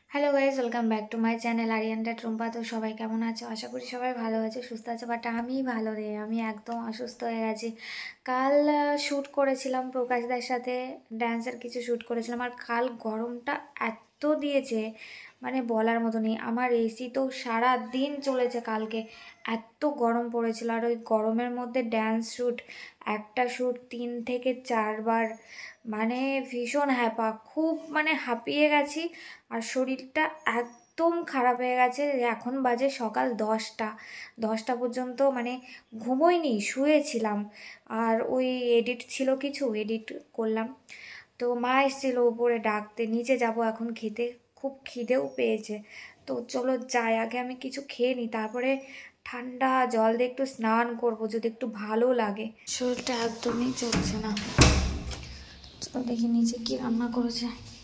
Hello guys, welcome back to my channel Ariyan ড্যাট রুম্পা। তো সবাই কেমন আছো? আশা করি সবাই ভালো আছে, সুস্থ আছে। বাট আমি ভালো রে, আমি একদম অসুস্থ হয়ে গেছি। কাল শ্যুট করেছিলাম প্রকাশদার সাথে, ড্যান্সের কিছু শ্যুট করেছিলাম। আর কাল গরমটা এত দিয়েছে মানে বলার মতো নেই। আমার এসি তো সারা দিন চলেছে কালকে, এত গরম পড়েছিল। আর ওই গরমের মধ্যে ড্যান্স শ্যুট, একটা শ্যুট 3 থেকে 4 বার, মানে ভীষণ হ্যাপা, খুব মানে হাঁপিয়ে গেছি। আর শরীরটা একদম খারাপ হয়ে গেছে। এখন বাজে সকাল 10টা পর্যন্ত মানে ঘুমোইনি, শুয়েছিলাম। আর ওই এডিট ছিল, কিছু এডিট করলাম। তো মা এসেছিল উপরে ডাকতে, নিচে যাব এখন খেতে, খুব খিদেও পেয়েছে। তো চলো যাই, আগে আমি কিছু খেয়ে নিই, তারপরে ঠান্ডা জল দিয়ে একটু স্নান করবো যদি একটু ভালো লাগে। শরীরটা একদমই চলছে না। চলো দেখি নিচে কি রান্না করেছে।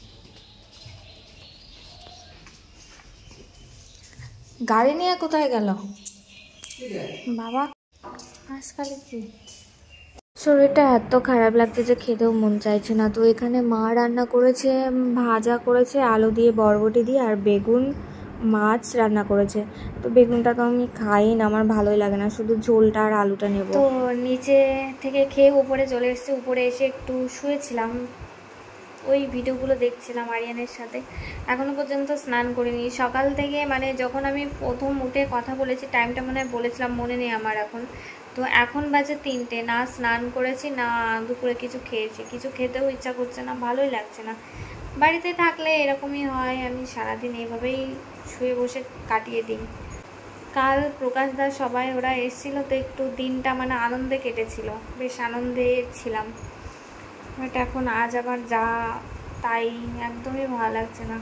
গাড়ি নিয়ে কোথায় গেল বাবা? আজকালে কি শরীরটা এত খারাপ লাগছে যে খেতেও মন চাইছে না। তো এখানে মা রান্না করেছে, ভাজা করেছে আলু দিয়ে, বরবটি দিয়ে, আর বেগুন মাছ রান্না করেছে। তো বেগুনটা তো আমি খাই না, আমার ভালোই লাগে না, শুধু ঝোলটা আর আলুটা নেব। তো নিচে থেকে খেয়ে উপরে চলে এসেছি। উপরে এসে একটু শুয়েছিলাম, ওই ভিডিওগুলো দেখছিলাম আরিয়ানের সাথে। এখনও পর্যন্ত স্নান করিনি সকাল থেকে, মানে যখন আমি প্রথম উঠে কথা বলেছি টাইমটা মনে হয় বলেছিলাম, মনে নেই আমার এখন। তো এখন বাজে 3টে, না স্নান করেছি না দুপুরে কিছু খেয়েছি, কিছু খেতেও ইচ্ছা করছে না, ভালোই লাগছে না। বাড়িতে থাকলে এরকমই হয়, আমি সারাদিন এইভাবেই শুয়ে বসে কাটিয়ে দিই। কাল প্রকাশদা সবাই ওরা এসেছিলো, তো একটু দিনটা মানে আনন্দে কেটেছিল, বেশ আনন্দে ছিলাম। বাট এখন আজ আবার যা তাই, একদমই ভালো লাগছে না।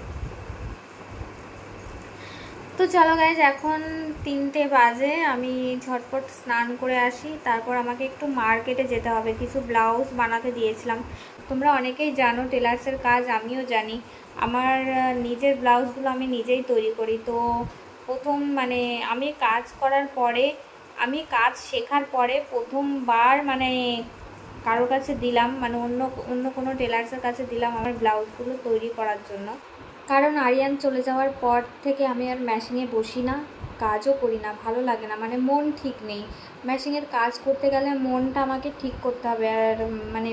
তো চলো গাইজ, এখন 3টে বাজে, আমি ঝটপট স্নান করে আসি, তারপর আমাকে একটু মার্কেটে যেতে হবে, কিছু ব্লাউজ বানাতে দিয়েছিলাম। তোমরা অনেকেই জানো টেলার্সের কাজ আমিও জানি, আমার নিজের ব্লাউজগুলো আমি নিজেই তৈরি করি। তো প্রথম মানে আমি কাজ করার পরে, আমি কাজ শেখার পরে প্রথমবার মানে কারোর কাছে দিলাম, মানে অন্য কোনো টেলার্সের কাছে দিলাম আমার ব্লাউজগুলো তৈরি করার জন্য। কারণ আরিয়ান চলে যাওয়ার পর থেকে আমি আর মেশিনে বসি না, কাজও করি না, ভালো লাগে না, মানে মন ঠিক নেই। মেশিনের কাজ করতে গেলে মনটা আমাকে ঠিক করতে হবে, আর মানে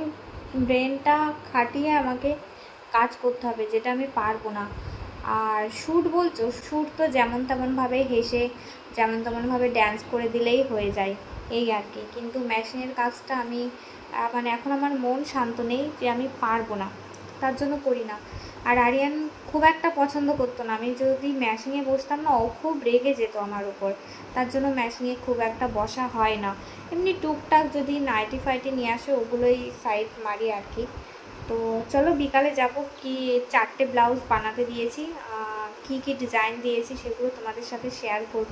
ব্রেনটা খাটিয়ে আমাকে কাজ করতে হবে, যেটা আমি পারবো না। আর শ্যুট বলছো, শ্যুট তো যেমন তেমনভাবে হেসে যেমন তেমনভাবে ড্যান্স করে দিলেই হয়ে যায়, এই আর কি। কিন্তু মেশিনের কাজটা আমি মানে এখন আমার মন শান্ত নেই যে আমি পারবো না, তার জন্য করি না। আর আরিয়ান খুব একটা পছন্দ করতো না, আমি যদি মেশিনে বসতাম না ও খুব রেগে যেত আমার উপর, তার জন্য মেশিনে খুব একটা বসা হয় না। এমনি টুকটাক যদি নাইটি ফাইটি নিয়ে আসে ওগুলোই সাইড মারি আর কি। তো চলো বিকালে যাব, কি 4টে ব্লাউজ বানাতে দিয়েছি, কি ডিজাইন দিয়েছি সেগুলো তোমাদের সাথে শেয়ার করব।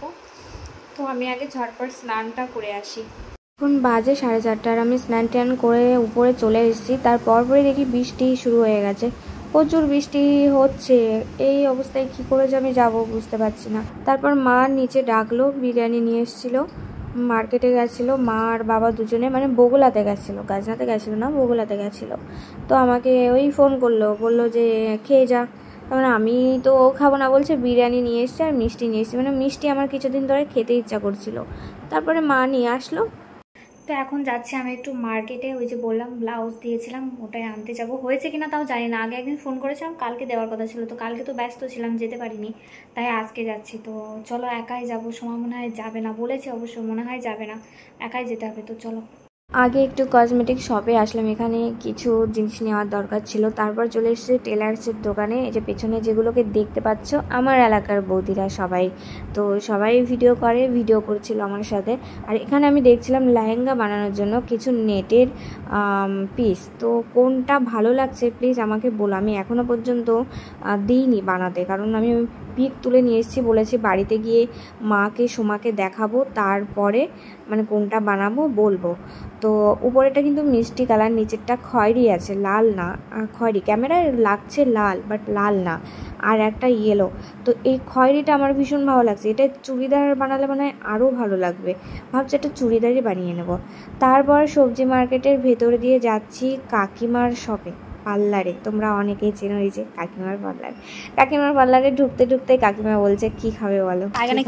তো আমি আগে ঝটপট স্নানটা করে আসি। এখন বাজে 4:30, আর আমি স্নান টান করে উপরে চলে এসেছি। তারপরে দেখি বৃষ্টি শুরু হয়ে গেছে, প্রচুর বৃষ্টি হচ্ছে। এই অবস্থায় কি করে যে আমি যাবো বুঝতে পারছি না। তারপর মা নিচে ডাকলো, বিরিয়ানি নিয়ে এসেছিলো, মার্কেটে গেছিলো মা আর বাবা দুজনে, মানে বগুলাতে গেছিলো, গাজনাতে গেছিলো না, বগুলাতে গেছিলো। তো আমাকে ওই ফোন করলো, বললো যে খেয়ে যা। তারপর আমি তো খাবো না বলছে, বিরিয়ানি নিয়ে এসছে আর মিষ্টি নিয়ে এসছে, মানে মিষ্টি আমার কিছুদিন ধরে খেতে ইচ্ছা করছিল। তারপরে মা নিয়ে আসলো। তো এখন যাচ্ছি আমি একটু মার্কেটে, ওই যে বললাম ব্লাউজ দিয়েছিলাম ওটাই আনতে যাব। হয়েছে কিনা তাও জানি না, আগে একদিন ফোন করেছিলাম, কালকে দেওয়ার কথা ছিল, তো কালকে তো ব্যস্ত ছিলাম যেতে পারিনি, তাই আজকে যাচ্ছি। তো চলো, একাই যাব, সময় মনে হয় যাবে না, বলেছে অবশ্য, মনে হয় যাবে না, একাই যেতে হবে। তো চলো, আগে একটু কসমেটিক শপে আসলাম, এখানে কিছু জিনিস নেওয়ার দরকার ছিল। তারপর চলে এসেছে টেলার্সের দোকানে। এই যে পেছনে যেগুলোকে দেখতে পাচ্ছ আমার এলাকার বৌদিরা সবাই, তো সবাই ভিডিও করছিল আমার সাথে। আর এখানে আমি দেখছিলাম লেহেঙ্গা বানানোর জন্য কিছু নেটের পিস। তো কোনটা ভালো লাগছে প্লিজ আমাকে বলো, আমি এখনও পর্যন্ত দিইনি বানাতে, কারণ আমি পিক তুলে নিয়ে এসেছি, বলেছি বাড়িতে গিয়ে মাকে সোমাকে দেখাবো, তারপরে মানে কোনটা বানাবো বলবো। তো উপরেটা কিন্তু মিষ্টি কালার, নিচেরটা খয়েরি আছে, লাল না, খয়েরি, ক্যামেরায় লাগছে লাল বাট লাল না, আর একটা ইয়েলো। তো এই খয়েরিটা আমার ভীষণ ভালো লাগছে, এটা চুড়িদার বানালে মানে আরও ভালো লাগবে, ভাবছি এটা চুড়িদারই বানিয়ে নেব। তারপর সবজি মার্কেটের ভেতর দিয়ে যাচ্ছি কাকিমার শপে, পার্লারে, তোমরা অনেকেই চেনো এই যে কাকিমার পার্লার। কাকিমার পার্লারে ঢুকতে ঢুকতে কাকিমা বলছে কি খাবে বলো,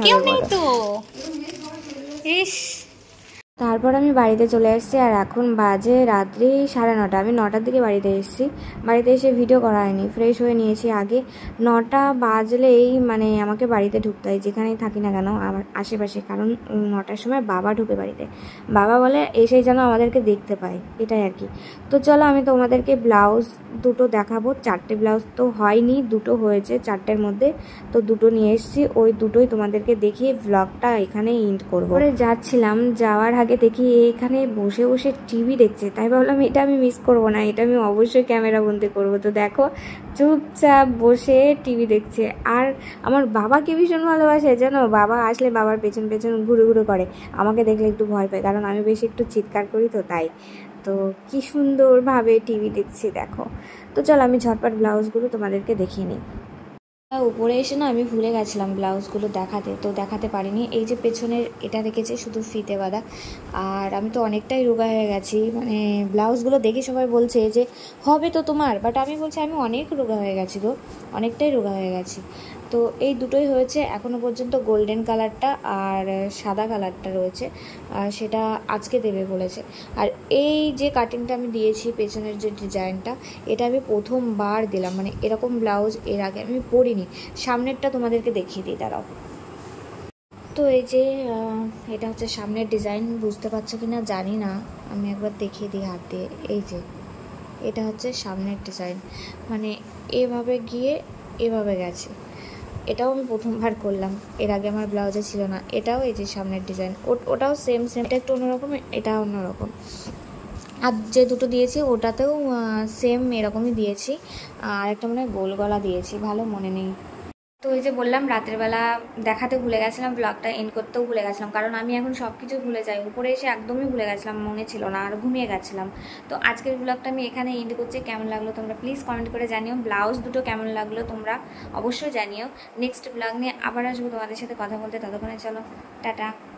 ইস। তারপর আমি বাড়িতে চলে এসেছি আর এখন বাজে রাত্রি 9:30। আমি 9টার দিকে বাড়িতে এসেছি। বাড়িতে এসে ভিডিও করা হয়নি, ফ্রেশ হয়ে নিয়েছি আগে। 9টা বাজলেই মানে আমাকে বাড়িতে ঢুকতে হয়, যেখানেই থাকি না কেন আমার আশেপাশে, কারণ 9টার সময় বাবা ঢুকে বাড়িতে। বাবা বলে এসেই যেন আমাদেরকে দেখতে পায়, এটাই আর কি। তো চলো আমি তোমাদেরকে ব্লাউজ দুটো দেখাবো। 4টে ব্লাউজ তো হয়নি, 2টো হয়েছে 4টের মধ্যে। তো 2টো নিয়ে এসেছি, ওই দুটোই তোমাদেরকে দেখিয়ে ব্লগটা এখানে এন্ড করবো। পরে যাচ্ছিলাম, যাওয়ার আগে দেখি এখানে বসে বসে টিভি দেখছে, তাই ভাবলাম এটা আমি মিস করব না, এটা আমি অবশ্যই ক্যামেরা বন্দি করব। তো দেখো চুপচাপ বসে টিভি দেখছে। আর আমার বাবাকে ভীষণ ভালোবাসে জানো, বাবা আসলে বাবার পেছন পেছন ঘুরে ঘুরে করে, আমাকে দেখলে একটু ভয় পায়, কারণ আমি বেশি একটু চিৎকার করি তো তাই। তো কি সুন্দরভাবে টিভি দেখছি দেখো। তো চলো আমি ঝটপট ব্লাউজগুলো তোমাদেরকে দেখিয়ে নিই। উপরে এসে না আমি ভুলে গেছিলাম ব্লাউজগুলো দেখাতে, তো দেখাতে পারিনি। এই যে পেছনের এটা রেখেছে শুধু ফিতে বাঁধা। আর আমি তো অনেকটাই রোগা হয়ে গেছি, মানে ব্লাউজগুলো দেখে সবাই বলছে যে হবে তো তোমার, বাট আমি বলছি আমি অনেক রোগা হয়ে গেছি গো, অনেকটাই রোগা হয়ে গেছি। তো এই দুটোই হয়েছে এখনও পর্যন্ত, গোল্ডেন কালারটা আর সাদা কালারটা রয়েছে, আর সেটা আজকে দেবে বলেছে। আর এই যে কাটিংটা আমি দিয়েছি পেছনের যে ডিজাইনটা, এটা আমি প্রথমবার দিলাম, মানে এরকম ব্লাউজ এর আগে আমি পরিনি। সামনেরটা তোমাদেরকে দেখিয়ে দিই, দাঁড়াও। তো এই যে এটা হচ্ছে সামনের ডিজাইন, বুঝতে পারছো কি না জানি না, আমি একবার দেখিয়ে দিই হাত দিয়ে। এই যে এটা হচ্ছে সামনের ডিজাইন, মানে এভাবে গিয়ে এভাবে গেছে। এটাও আমি প্রথমবার করলাম, এর আগে আমার ব্লাউজে ছিল না। এটাও এই যে সামনের ডিজাইন, ওটাও সেম সেম, এটা একটু অন্যরকম, এটা অন্যরকম। আর যে দুটো দিয়েছি ওটাতেও সেম এরকমই দিয়েছি, আর একটা মনে হয় গোল গলা দিয়েছি, ভালো মনে নেই। তো এই যে বললাম রাতের বেলা দেখাতে ভুলে গেছিলাম, ব্লগটা এন্ড করতেও ভুলে গেছিলাম, কারণ আমি এখন সব কিছু ভুলে যাই। উপরে এসে একদমই ভুলে গেছিলাম, মনে ছিল না, আর ঘুমিয়ে গেছিলাম। তো আজকের ব্লগটা আমি এখানে এন্ড করছি। কেমন লাগলো তোমরা প্লিজ কমেন্ট করে জানিও। ব্লাউজ দুটো কেমন লাগলো তোমরা অবশ্যই জানিও। নেক্সট ব্লগ নিয়ে আবার আসবো তোমাদের সাথে কথা বলতে, ততক্ষণে চলো টাটা।